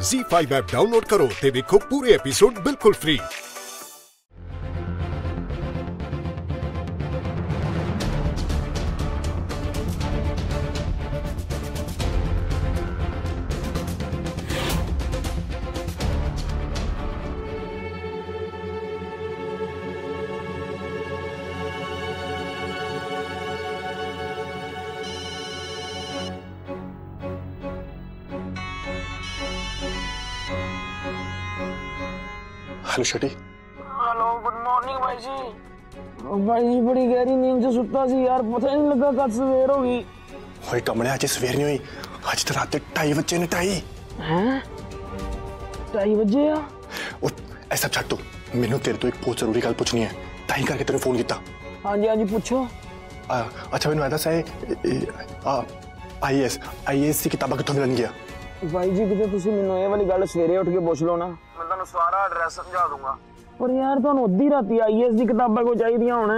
ZEE5 app download करो ते देखो पूरे एपिसोड बिल्कुल फ्री। हेलो शटी। हेलो गुड मॉर्निंग भाई जी। भाई जी बड़ी गहरी नींद से सुता सी यार, पता ही नहीं लगा कब सवेर हो गई। होए कमले आज सवेर नहीं हुई, आज तो रात 2:30 बजे ने। 2:30 हैं? 2:30 बजे आ? ऐसा छੱਡ तू, मैनू तेरे तो एक बहुत जरूरी गल पूछनी है, ताई करके तेरे फोन किया। हाँ जी पूछो। अच्छा मैनू दस आईएएस की किताबा कितों मिलन गया? भाई जी किते तुसी मैनू ये वाली गल सवेरे उठ के पूछ लो ना, मैं तुहानू सारा एड्रेस समझा दूंगा। पर यार तुहानू अद्धी राती आईएएस की किताबा को चाहिदियां होण।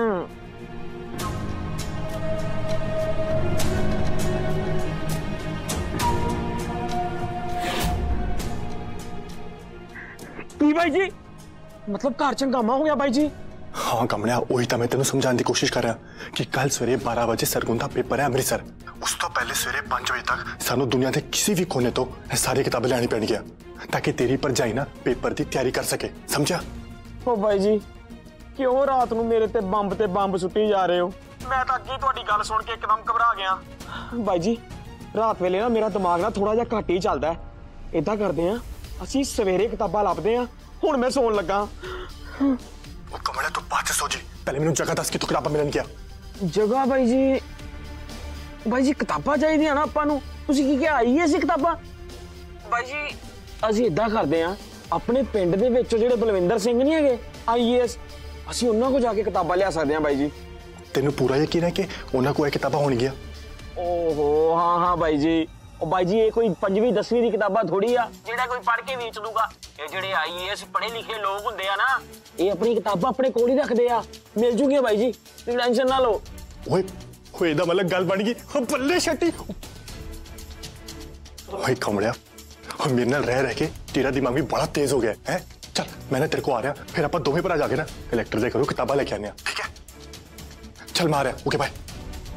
की भाई जी मतलब घर चंगामा हो गया भाई जी? हाँ कमलिया, वही तो मैं तेन समझाने की कोशिश कर रहा कि कल सवेरे 12 बजे सरगुन का पेपर है अमृतसर। उस तो पहले सवेरे 5 बजे तक सानू दुनिया के किसी भी कोने तो सारी किताबें लैनी पैणगियां ताकि तेरी भरजाई ना पेपर की तैयारी कर सके, समझा? ओ भाई जी क्यों रात नू मेरे ते बंब सुट्टी जा रहे हो? मैं तो अगे तुहाडी गल सुन के एकदम घबरा गया। भाई जी रात वेले ना मेरा दिमाग ना थोड़ा जिहा घट ही चलदा है। इदां करदे हैं ਅਸੀਂ सवेरे किताबां ਲੱਭਦੇ ਆਂ, ਹੁਣ मैं ਸੌਣ ਲੱਗਾ। ओ कमलिया तू बाद सो जी, पहले मैनू जगह दस कि तू किताबां मिलन गया। जगह भाई जी किताबां चाहिदियां ना ਆਪਾਂ ਨੂੰ। ਤੁਸੀਂ ਕੀ ਕਿਹਾ ਆਈ ਸੀ ਕਿਤਾਬਾਂ? ਭਾਈ ਜੀ ਅਸੀਂ ਇਦਾਂ ਕਰਦੇ ਆਂ, ਆਪਣੇ ਪਿੰਡ ਦੇ ਵਿੱਚ ਜਿਹੜੇ ਬਲਵਿੰਦਰ ਸਿੰਘ ਨਹੀਂ ਹੈਗੇ ਆਈਏਐਸ, ਅਸੀਂ ਉਹਨਾਂ ਕੋਲ ਜਾ ਕੇ ਕਿਤਾਬਾਂ ਲਿਆ ਸਕਦੇ ਆਂ ਭਾਈ ਜੀ। ਤੈਨੂੰ ਪੂਰਾ ਯਕੀਨ ਹੈ ਕਿ ਉਹਨਾਂ ਕੋਲ ਇਹ ਕਿਤਾਬਾਂ ਹੋਣਗੀਆਂ? ਓਹੋ ਹਾਂ ਭਾਈ ਜੀ। ਉਹ ਭਾਈ ਜੀ ਇਹ ਕੋਈ 5ਵੀਂ 10ਵੀਂ ਦੀ ਕਿਤਾਬਾਂ ਥੋੜੀ ਆ ਜਿਹੜਾ ਕੋਈ ਪੜ੍ਹ ਕੇ ਵੇਚ ਦੂਗਾ। ਇਹ ਜਿਹੜੇ ਆਈਏਐਸ ਪੜ੍ਹੇ ਲਿਖੇ ਲੋਕ ਹੁੰਦੇ ਆ ਨਾ, ਇਹ ਆਪਣੀ ਕਿਤਾਬਾਂ ਆਪਣੇ ਕੋਲ ਹੀ ਰੱਖਦੇ ਆ। ਮਿਲ ਜੂਗੀਆਂ ਭਾਈ ਜੀ, ਤੁਸੀਂ ਟੈਨਸ਼ਨ ਨਾ ਲਓ। ਓਏ ਹੋਏ ਦਾ मतलब गल बन गई। ओ बल्ले शटी, ओए कमलिया मेरे नाल रह के तेरा दिमाग भी बड़ा तेज हो गया है। चल मैं ना तेरे को आ रहा, फिर आप दोवें भरा जाके ना कलेक्टर दे करो किताबा लेके आने, ठीक है? चल मैं आ रहा, ओके बाय।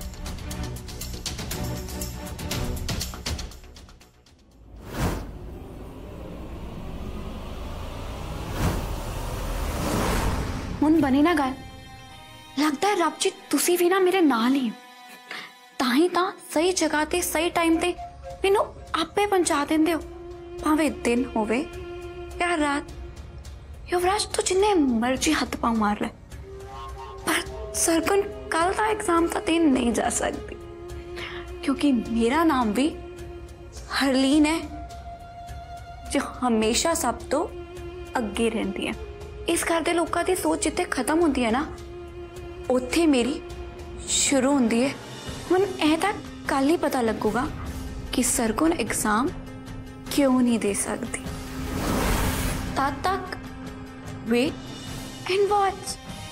ਹੁਣ ਬਣੀ ਨਾ ਗੱਲ, ਲੱਗਦਾ ਹੈ ਰੱਬ ਜੀ ਤੁਸੀਂ ਵੀ ਨਾ ਮੇਰੇ ਨਾਲ ਹੀ ਤਾਂ ਹੀ ਤਾਂ ਸਹੀ ਜਗ੍ਹਾ ਤੇ ਸਹੀ ਟਾਈਮ ਤੇ ਮੈਨੂੰ ਆਪੇ ਪਹੁੰਚਾ ਦਿੰਦੇ ਹੋ, ਭਾਵੇਂ ਦਿਨ ਹੋਵੇ ਜਾਂ ਰਾਤ। युवराज तो जिन्ने मर्जी हथ पाँव मार ले, पर सरगुन कल का एग्जाम का दिन नहीं जा सकती क्योंकि मेरा नाम भी हरलीन है जो हमेशा सब तो अगे रहती है। इस घर के लोगों की सोच जिते खत्म होती है ना, उत्थे मेरी शुरू होती है। मन ए तक कल ही पता लगूगा कि सरगुन एग्जाम क्यों नहीं दे सकती। तद तक wait and watch।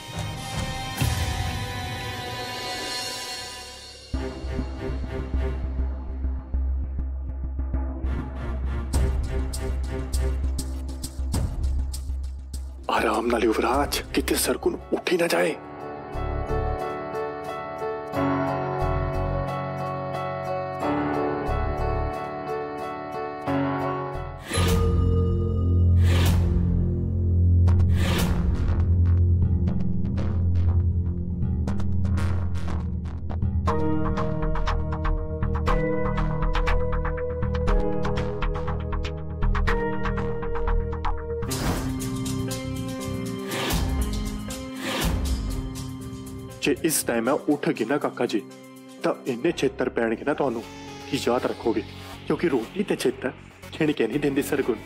आराम नाल युवराज, कितने सरगुन उठ ही ना जाए। जे इस टाइम उठ गए ना काका जी, तो इन्ने छेतर पैणगे ना तुहानू कि याद रखोगे, क्योंकि रोटी ते छेतर छिणके नहीं देंदी सरगुन।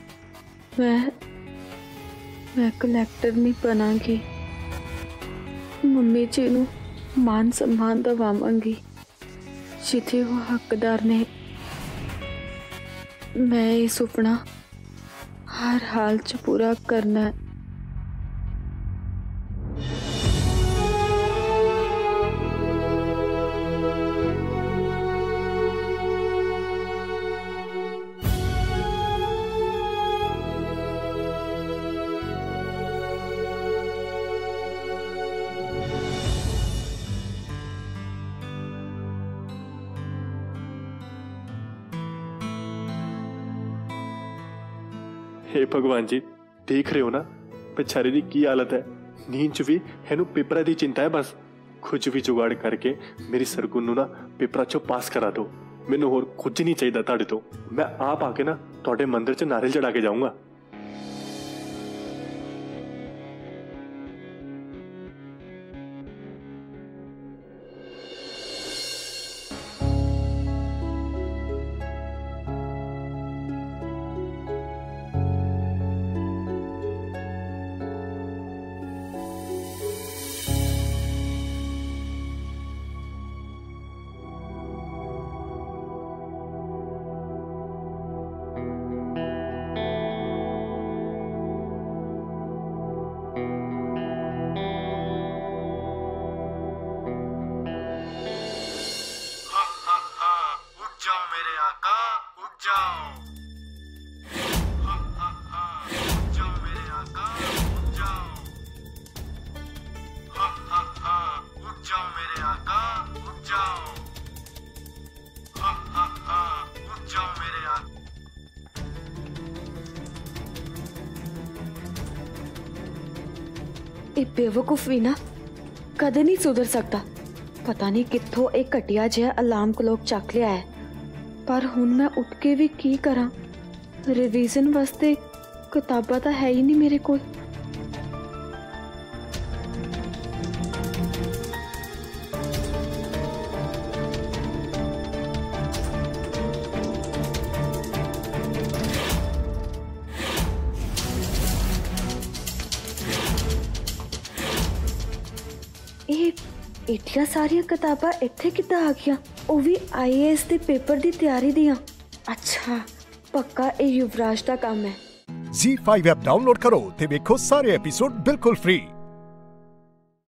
मैं कलैक्टर नहीं बनांगी, मम्मी जी नू मान सम्मान दवावांगी जिथे वो हकदार ने। मैं ये सुपना हर हाल च पूरा करना है। हे भगवान जी, देख रहे हो ना बेचारे की की हालत है। नींद च भी इनू पेपरा की चिंता है। बस कुछ भी जुगाड़ करके मेरी सरगुन नू ना पेपरा चो पास करा दो। मैनू होर कुछ नहीं चाहिए तुहाडे तो। मैं आप आके ना तुहाडे मंदिर च नारियल चढ़ा के जाऊंगा। बेवकूफ भी ना कदे नहीं सुधर सकता। पता नहीं कित्थों एक घटिया जिहा अलार्म क्लॉक चक लिया है। पर हुण मैं उठ के भी की करा? रिवीजन वास्ते किताबां तां है ही नहीं मेरे कोल। एडियां सारियां किताबां इत्थे किद्दां आ गईयां? ਉਹ भी IAS ਦੇ पेपर ਦੀ ਤਿਆਰੀ ਦੀਆਂ। अच्छा पक्का ਇਹ युवराज ਦਾ ਕੰਮ है। Z5 ऐप डाउनलोड करो ते देखो सारे एपिसोड बिल्कुल फ्री।